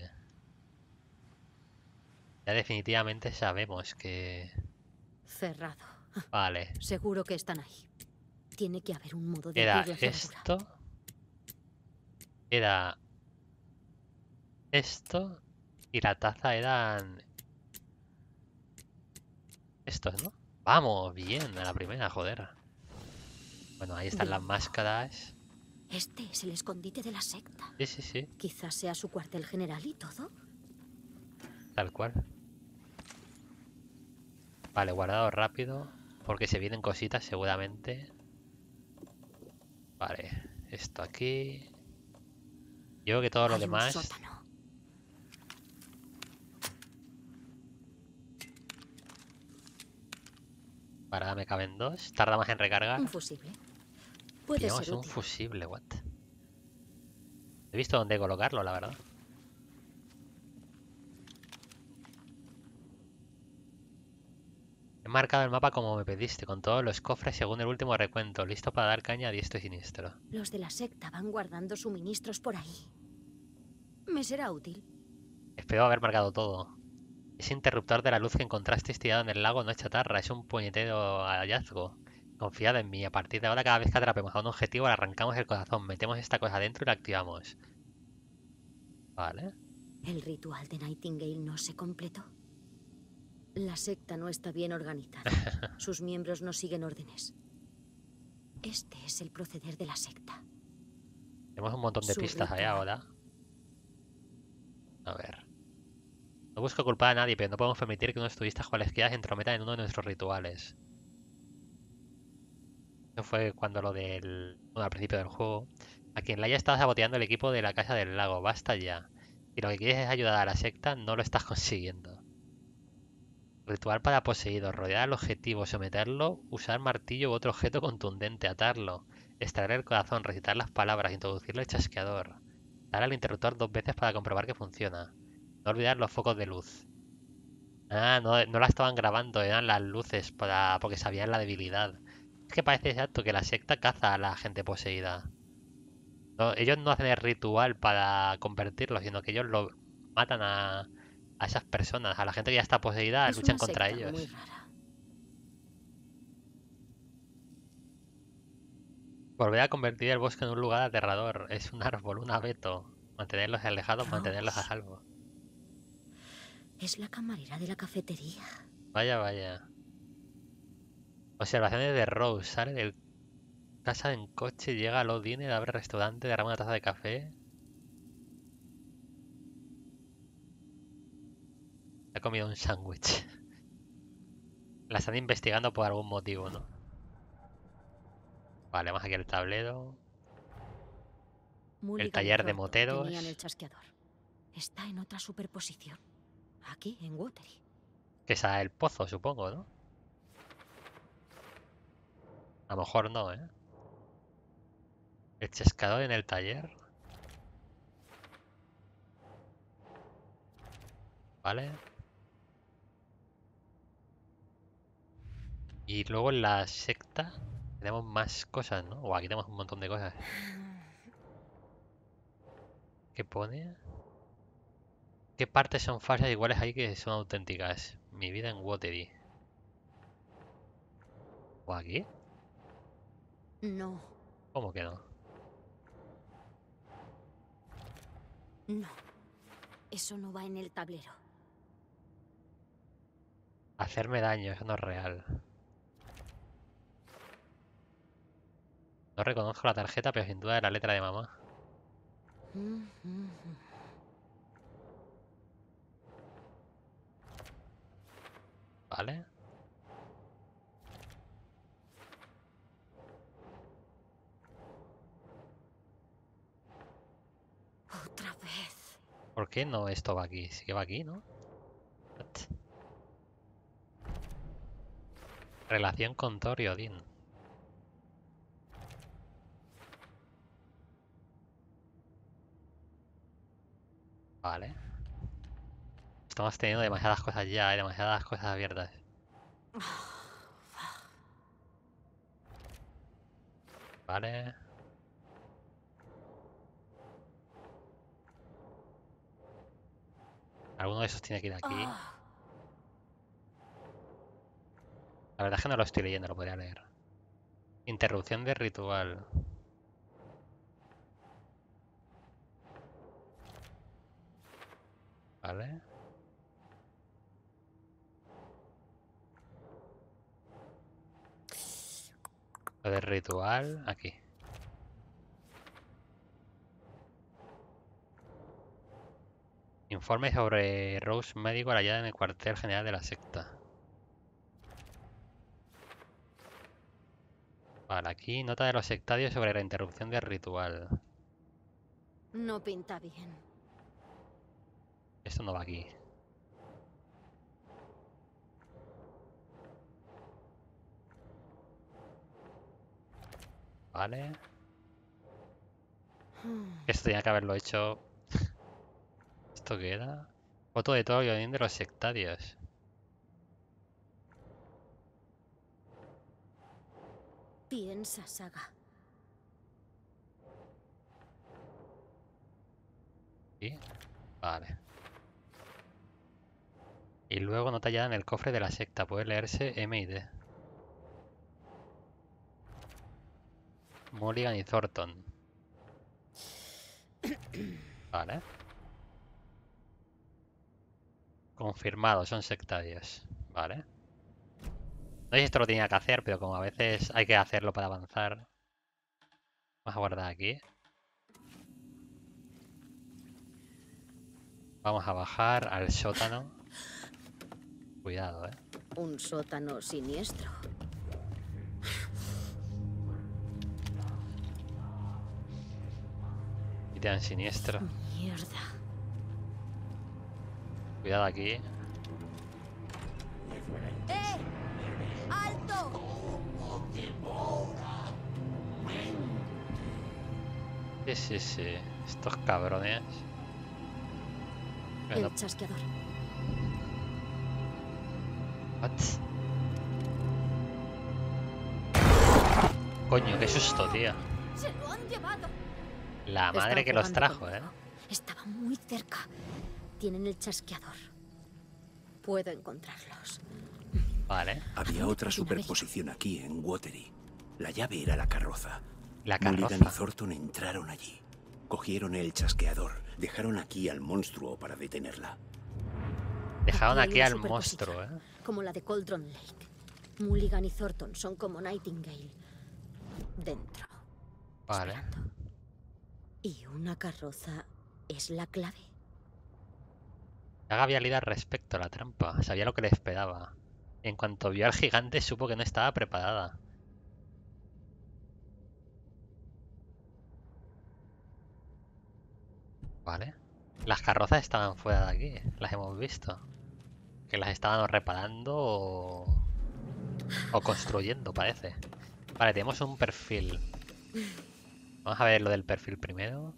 Ya definitivamente sabemos que... Cerrado. Vale. Seguro que están ahí. Tiene que haber un modo de Era abrir la cerradura. esto. Era... Esto. Y la taza eran... Estos, ¿no? Vamos, bien, a la primera, joder. Bueno, ahí están las Bien. máscaras. Este es el escondite de la secta. Sí, sí, sí, Quizás sea su cuartel general y todo. tal cual. Vale, guardado rápido. Porque se vienen cositas seguramente. Vale, esto aquí. Yo creo que todo lo Hay un demás... sótano. Para me caben dos. Tarda más en recargar. Un fusible. Puede Pillamos ser un útil. fusible, what? He visto dónde colocarlo, la verdad. He marcado el mapa como me pediste, con todos los cofres según el último recuento, listo para dar caña a diestro y siniestro. Los de la secta van guardando suministros por ahí. Me será útil. Espero haber marcado todo. Ese interruptor de la luz que encontraste tirado en el lago no es chatarra, es un puñetero hallazgo. Confiad en mí, a partir de ahora cada vez que atrapemos a un objetivo le arrancamos el corazón, metemos esta cosa adentro y la activamos. Vale. El ritual de Nightingale no se completó. La secta no está bien organizada. Sus miembros no siguen órdenes. Este es el proceder de la secta. Tenemos un montón de Su pistas ahí ritual. ahora. A ver. No busco culpar a nadie, pero no podemos permitir que unos turistas cualesquiera se entrometan en uno de nuestros rituales. Eso fue cuando lo del... Bueno, al principio del juego. A quien le haya estado saboteando el equipo de la Casa del Lago. Basta ya. Si lo que quieres es ayudar a la secta, no lo estás consiguiendo. Ritual para poseídos. Rodear al objetivo, someterlo, usar martillo u otro objeto contundente, atarlo, extraer el corazón, recitar las palabras, introducirlo al chasqueador. Dar al interruptor dos veces para comprobar que funciona. No olvidar los focos de luz. Ah, no, no la estaban grabando, eran las luces para porque sabían la debilidad. Es que parece exacto que la secta caza a la gente poseída. No, ellos no hacen el ritual para convertirlo, sino que ellos lo matan a, a esas personas, a la gente que ya está poseída, Es luchan una contra secta ellos. muy rara. Volver a convertir el bosque en un lugar aterrador. Es un árbol, un abeto. Mantenerlos alejados, mantenerlos a Rose. salvo. Es la camarera de la cafetería. Vaya, vaya. Observaciones de Rose. Sale del casa en coche, llega al Odine, abre restaurante, derrama una taza de café. Ha comido un sándwich. La están investigando por algún motivo, ¿no? Vale, vamos aquí al tablero. Mulligan y taller de Thornton moteros. tenían el chasqueador. Está en otra superposición. Aquí, en Watery. Que es el pozo, supongo, ¿no? A lo mejor no, ¿eh? El chasqueador en el taller. Vale. Y luego en la secta tenemos más cosas, ¿no? O aquí tenemos un montón de cosas. ¿Qué pone? ¿Qué partes son falsas y cuáles hay que son auténticas? Mi vida en Watery. ¿O aquí? No, ¿Cómo que no? no. Eso no va en el tablero. Hacerme daño, eso no es real. No reconozco la tarjeta, pero sin duda es la letra de mamá. Mm, mm, mm. ¿Vale? Otra vez. ¿Por qué no esto va aquí? Sí que va aquí, ¿no? What? Relación con Thor y Odín. Vale. Estamos teniendo demasiadas cosas ya, hay demasiadas cosas abiertas. Vale. Alguno de esos tiene que ir aquí. Ah, La verdad es que no lo estoy leyendo, lo podría leer. Interrupción de ritual. Vale. Lo del ritual, aquí. Informe sobre Rose médico hallada en el cuartel general de la secta. Vale, aquí nota de los sectarios sobre la interrupción del ritual. no pinta bien. Esto no va aquí. Vale. Esto tenía que haberlo hecho. ¿Esto qué era? Foto de todo el violín de los sectarios. Piensa, Saga. ¿Sí? Vale. Y luego nota ya en el cofre de la secta. Puede leerse M y D. Mulligan y Thornton. Vale. Confirmado, son sectarios. Vale. No sé si esto lo tenía que hacer, pero como a veces hay que hacerlo para avanzar. Vamos a guardar aquí. Vamos a bajar al sótano. Cuidado, eh. Un sótano siniestro. Y te dan siniestro. Mierda. Cuidado aquí. ¡Eh! ¡Alto! Sí, sí, sí. Estos cabrones. Bueno, El chasqueador. what? Coño, qué susto, tío. ¡Se lo han llevado! La madre Están que los jugando trajo, conmigo. eh. Estaba muy cerca. Tienen el chasqueador. Puedo encontrarlos. Vale. Había otra superposición aquí, en Watery. La llave era la carroza. La Mulligan y carroza. Thornton entraron allí. Cogieron el chasqueador. Dejaron aquí al monstruo para detenerla. Dejaron hay aquí una al superposición, monstruo, eh. Como la de Cauldron Lake. Mulligan y Thornton son como Nightingale. Dentro. Vale. Esperando. Y una carroza es la clave. Saga había leído al respecto a la trampa. Sabía lo que le esperaba. En cuanto vio al gigante, supo que no estaba preparada. Vale. Las carrozas estaban fuera de aquí. Las hemos visto. Que las estaban reparando o... o construyendo, parece. Vale, tenemos un perfil. Vamos a ver lo del perfil primero.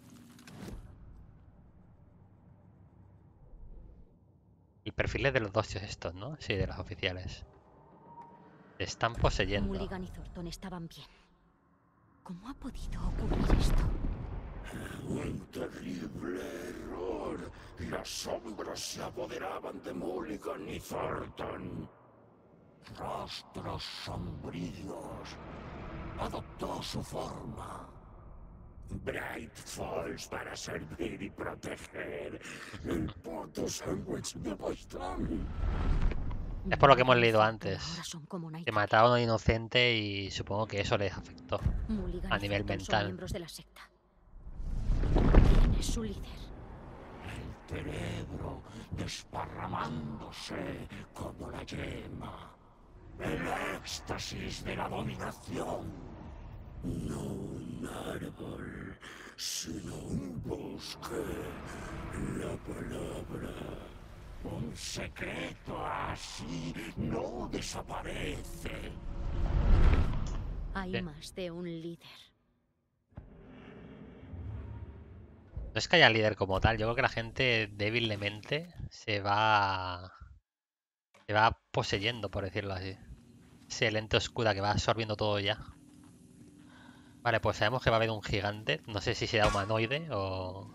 El perfil es de los dos tíos estos, ¿no? Sí, de los oficiales. Se están poseyendo. Mulligan y Thornton estaban bien. ¿Cómo ha podido ocurrir esto? Un terrible error. Las sombras se apoderaban de Mulligan y Thornton. Rostros sombríos. Adoptó su forma. Bright Falls para servir y proteger. El puto sándwich de Boston. Es por lo que hemos Mulligan y leído Thornton antes. ahora son como Que Nightingale. mataron a un inocente y supongo que eso les afectó. Mulligan a y nivel Thornton son mental. miembros de la secta. ¿Quién es su líder? El cerebro desparramándose como la yema. El éxtasis de la dominación. No un árbol, sino un bosque. La palabra. Un secreto así no desaparece. Hay Sí. más de un líder. No es que haya líder como tal. Yo creo que la gente débil de mente se va... se va poseyendo, por decirlo así. Ese lente oscura que va absorbiendo todo ya. Vale, pues sabemos que va a haber un gigante. No sé si será humanoide o...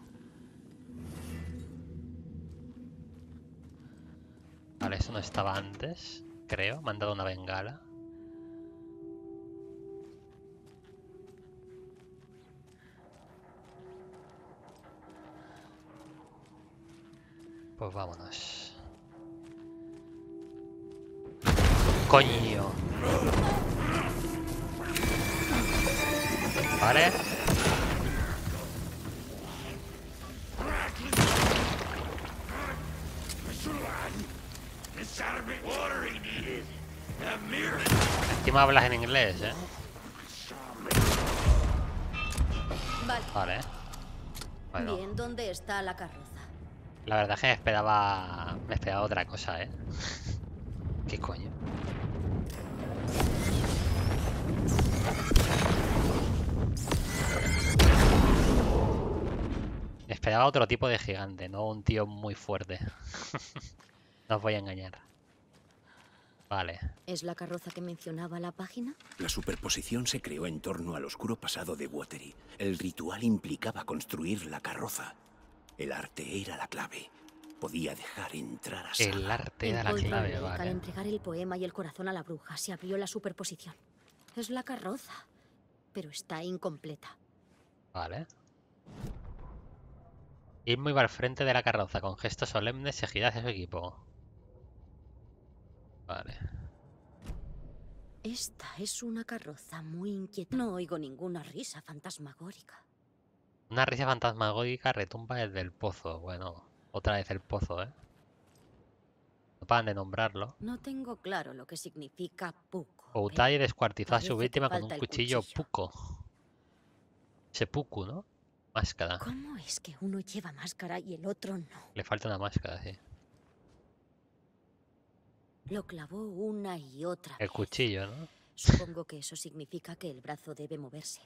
Vale, eso no estaba antes, creo. Me han dado una bengala. Pues vámonos. Coño. Vale. Encima hablas en inglés, ¿eh? Vale. Vale. Bueno, Bien, ¿dónde está la carroza? la verdad es que me esperaba... Me esperaba otra cosa, ¿eh? ¿Qué coño? esperaba otro tipo de gigante, no un tío muy fuerte. No os voy a engañar. Vale. ¿Es la carroza que mencionaba la página? La superposición se creó en torno al oscuro pasado de Watery. El ritual implicaba construir la carroza. El arte era la clave. Podía dejar entrar a Saga. El arte En era la Cold clave, Lake, Al vale. entregar el poema y el corazón a la bruja, se abrió la superposición. Es la carroza, pero está incompleta. Vale. Ilmo iba al frente de la carroza con gestos solemnes y gira hacia su equipo. Vale. Esta es una carroza muy inquieta. No oigo ninguna risa fantasmagórica. Una risa fantasmagórica retumba desde el pozo. Bueno, otra vez el pozo, ¿eh? No paran de nombrarlo. No tengo claro lo que significa puco. Outai pero descuartizó a su parece que víctima con falta un el cuchillo cuchillo. puco. Seppuku, ¿no? Máscara. ¿Cómo es que uno lleva máscara y el otro no? Le falta una máscara, sí. Lo clavó una y otra El vez. cuchillo, ¿no? Supongo que eso significa que el brazo debe moverse.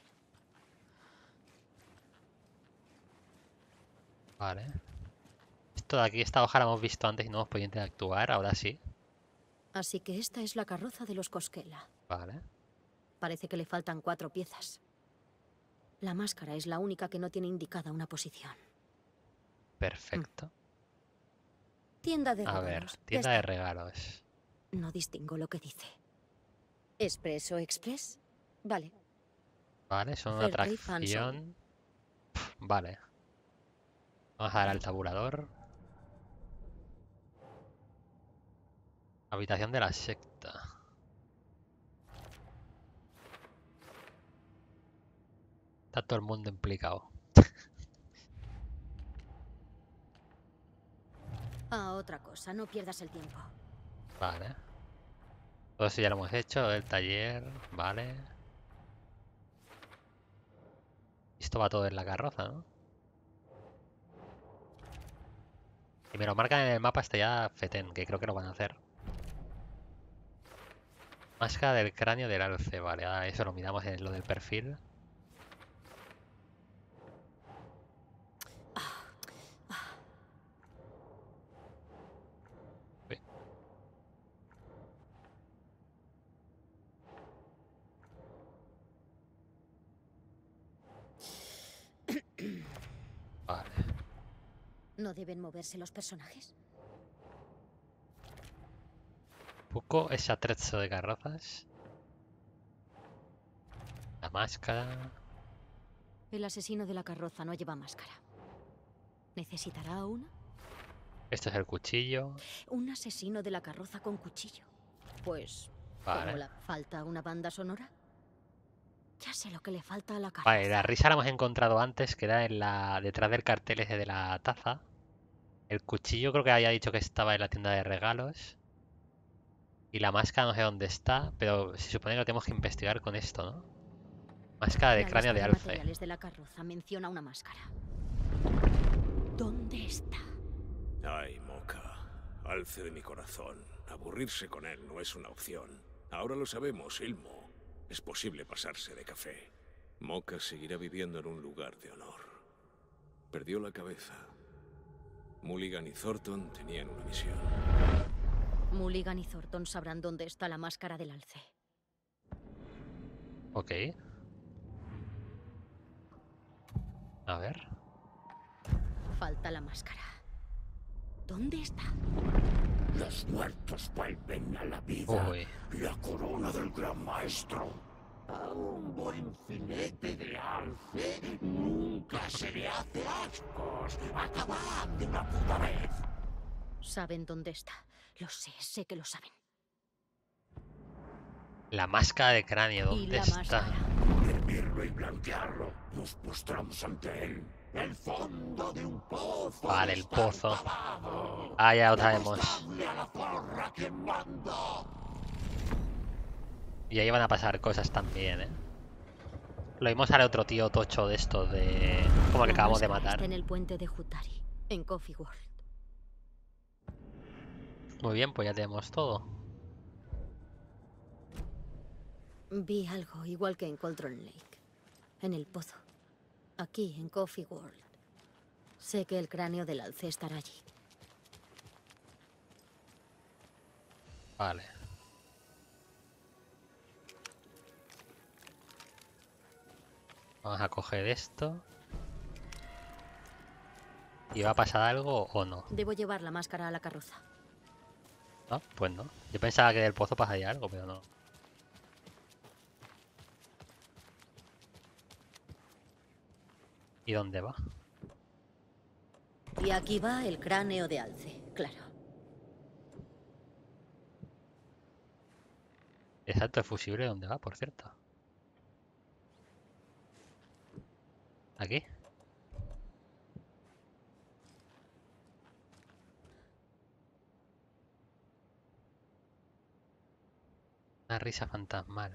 Vale. Esto de aquí, esta hoja la hemos visto antes y no hemos podido interactuar, ahora sí. Así que esta es la carroza de los Koskela. Vale. Parece que le faltan cuatro piezas. La máscara es la única que no tiene indicada una posición. Perfecto. Tienda de A regalos. ver, Ya tienda de está. regalos. No distingo lo que dice. ¿Expreso Express? Vale. Vale, son una Fairtrade Fanson. atracción. Pf, Vale. Vamos a dar al tabulador. Habitación de la secta. Está todo el mundo implicado. Ah, otra cosa. No pierdas el tiempo. Vale. Todo eso ya lo hemos hecho. El taller. Vale. Esto va todo en la carroza, ¿no? Y me lo marcan en el mapa hasta ya Feten, que creo que lo van a hacer. Máscara del cráneo del alce. Vale, ahora eso lo miramos en lo del perfil. Uy. Vale. ¿No deben moverse los personajes? Poco ese atrezo de carrozas. La máscara. El asesino de la carroza no lleva máscara. ¿Necesitará una? Esto es el cuchillo. Un asesino de la carroza con cuchillo. Pues, Vale. ¿cómo la falta una banda sonora? Ya sé lo que le falta a la carroza. Vale, la risa la hemos encontrado antes, que era en la detrás del cartel ese de la taza. El cuchillo creo que había dicho que estaba en la tienda de regalos. Y la máscara no sé dónde está, pero se supone que lo tenemos que investigar con esto, ¿no? Máscara de La cráneo lista de de alce. materiales de la carroza menciona una máscara. ¿Dónde está? Ay, Moka. Alce de mi corazón. Aburrirse con él no es una opción. Ahora lo sabemos, Ilmo. Es posible pasarse de café. Moka seguirá viviendo en un lugar de honor. Perdió la cabeza. Mulligan y Thornton tenían una misión. Mulligan y Thornton sabrán dónde está la máscara del alce. Ok. A ver. Falta la máscara. ¿Dónde está? Los muertos vuelven a la vida. Uy. La corona del gran maestro. A un buen filete de alce nunca se le hace ascos. Acabad de una puta vez. Saben dónde está. Lo sé, sé que lo saben. La máscara de cráneo, Y ¿dónde la está? máscara. Hervirlo y blanquearlo. Nos postramos ante él. El fondo de un pozo. Vale, el está pozo. acabado. Ah, ya lo sabemos. Demostradle a la zorra quien manda. Y ahí van a pasar cosas también, ¿eh? Lo vimos al otro tío tocho de estos de... Como que La acabamos de máscara matar. Está en el puente de Jutari, en Coffee World. Muy bien, pues ya tenemos todo. Vi algo igual que en Cauldron Lake. En el pozo. Aquí, en Coffee World. Sé que el cráneo del alce estará allí. Vale. Vamos a coger esto. ¿Y va a pasar algo o no? Debo llevar la máscara a la carroza. No, pues no. Yo pensaba que del pozo pasaría algo, pero no. ¿Y dónde va? Y aquí va el cráneo de alce, claro. Exacto, el fusible, ¿dónde va, por cierto? ¿Aquí? Una risa fantasmal.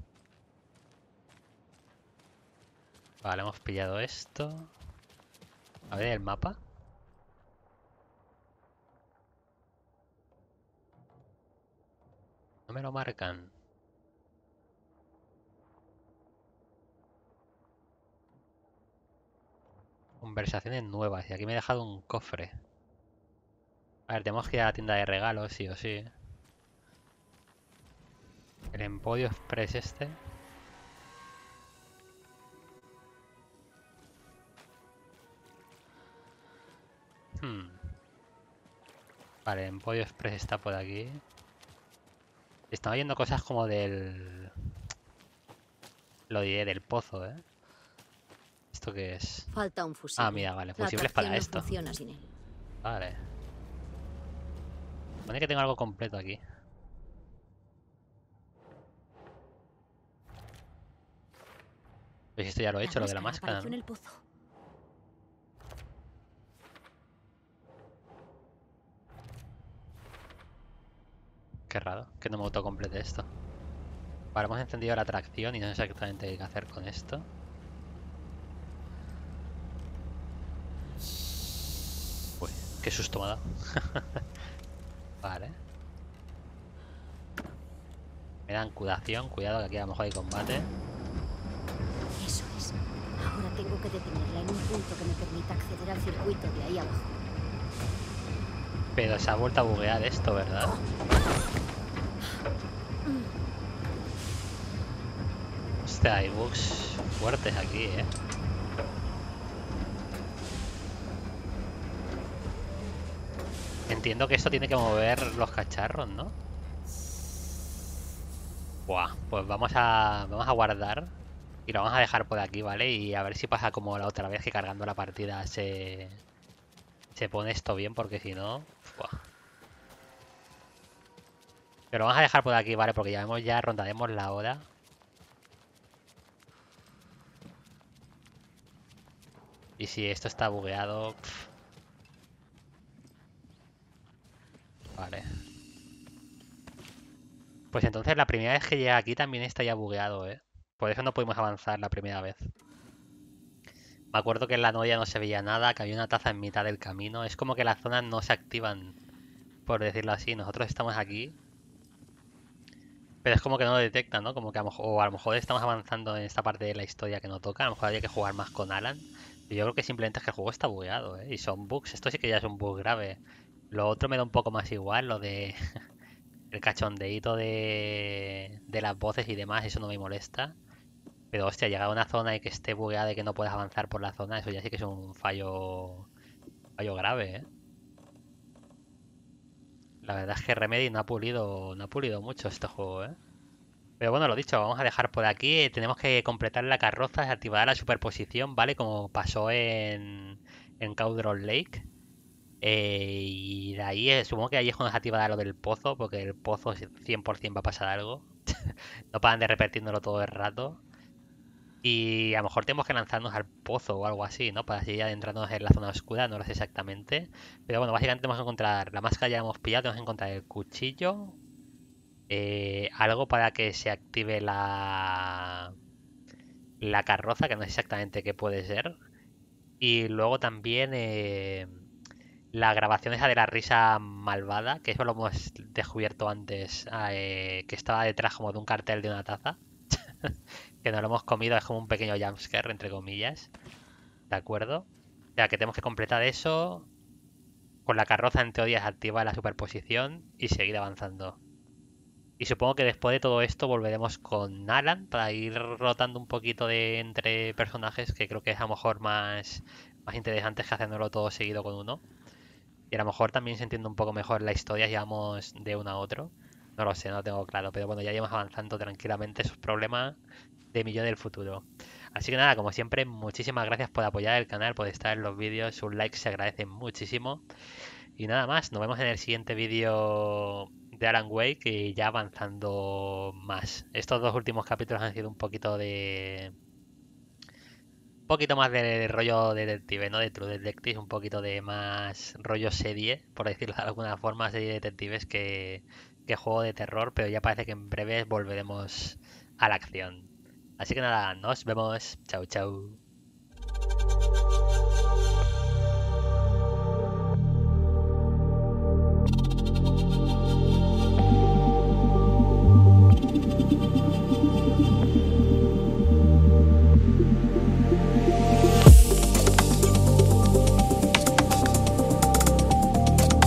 Vale, hemos pillado esto. A ver el mapa. No me lo marcan. Conversaciones nuevas. Y aquí me he dejado un cofre. A ver, tenemos que ir a la tienda de regalos, sí o sí. El Emporio Express este. Hmm. Vale, el Emporio Express está por aquí. Estaba viendo cosas como del... Lo diré, del pozo, ¿eh? ¿Esto qué es? Falta un fusible. Ah, mira, vale. La Fusibles atracción para no esto. funciona sin él. Vale. Pone que tengo algo completo aquí. Pues esto ya lo he hecho, lo de la máscara, apareció ¿no? en el pozo. Qué raro, que no me autocomplete esto. Vale, hemos encendido la atracción y no sé exactamente qué hay que hacer con esto. Uy, qué susto me ha dado. Vale. Me dan curación, cuidado que aquí a lo mejor hay combate. Eso es. Ahora tengo que detenerla en un punto que me permita acceder al circuito de ahí abajo. Pero se ha vuelto a buguear esto, ¿verdad? Hostia, hay bugs fuertes aquí, ¿eh? Entiendo que esto tiene que mover los cacharros, ¿no? Buah, pues vamos a, vamos a guardar y lo vamos a dejar por aquí, ¿vale? Y a ver si pasa como la otra vez que cargando la partida se, se pone esto bien, porque si no... Buah. Pero vamos a dejar por aquí, ¿vale? Porque ya vemos, ya rondaremos la hora. Y si esto está bugueado... Pff. Vale. Pues entonces la primera vez que llegué aquí también está ya bugueado, ¿eh? Por eso no pudimos avanzar la primera vez. Me acuerdo que en la noria no se veía nada, que había una taza en mitad del camino. Es como que las zonas no se activan, por decirlo así. Nosotros estamos aquí, pero es como que no lo detectan, ¿no? Como que a lo mejor, o a lo mejor estamos avanzando en esta parte de la historia que no toca. A lo mejor habría que jugar más con Alan. Y yo creo que simplemente es que el juego está bugueado, ¿eh? Y son bugs. Esto sí que ya es un bug grave. Lo otro me da un poco más igual, lo de... el cachondeíto de... de las voces y demás, eso no me molesta. Pero hostia, llegar a una zona y que esté bugueada y que no puedas avanzar por la zona, eso ya sí que es un fallo... fallo grave, ¿eh? La verdad es que Remedy no ha pulido, no ha pulido mucho este juego, ¿eh? Pero bueno, lo dicho, vamos a dejar por aquí. Tenemos que completar la carroza, activar la superposición, ¿vale? Como pasó en, en Cauldron Lake. Eh, y de ahí, eh, supongo que ahí es cuando se activará lo del pozo, porque el pozo cien por cien va a pasar algo. No paran de repetirnoslo todo el rato. Y a lo mejor tenemos que lanzarnos al pozo o algo así, ¿no? Para así adentrarnos en la zona oscura, no lo sé exactamente. Pero bueno, básicamente tenemos que encontrar la máscara, ya la hemos pillado, tenemos que encontrar el cuchillo. Eh, algo para que se active la, la carroza, que no sé exactamente qué puede ser. Y luego también eh, la grabación esa de la risa malvada, que eso lo hemos descubierto antes, eh, que estaba detrás como de un cartel de una taza. Que nos lo hemos comido, es como un pequeño jumpscare, entre comillas. ¿De acuerdo? O sea, que tenemos que completar eso. Con la carroza en teoría se activa la superposición y seguir avanzando. Y supongo que después de todo esto volveremos con Alan para ir rotando un poquito de entre personajes, que creo que es a lo mejor más, más interesante que haciéndolo todo seguido con uno. Y a lo mejor también se entiende un poco mejor la historia si vamos de uno a otro. No lo sé, no lo tengo claro, pero bueno, ya iremos avanzando tranquilamente. Esos problemas de mi yo del futuro. Así que nada, como siempre, muchísimas gracias por apoyar el canal, por estar en los vídeos. Un like se agradece muchísimo. Y nada más, nos vemos en el siguiente vídeo de Alan Wake y ya avanzando más. Estos dos últimos capítulos han sido un poquito de... Un poquito más de rollo detective, ¿no? De True Detective, un poquito de más rollo serie, por decirlo de alguna forma, serie de detectives que, que juego de terror, pero ya parece que en breve volveremos a la acción. Así que nada, nos vemos. Chau, chau.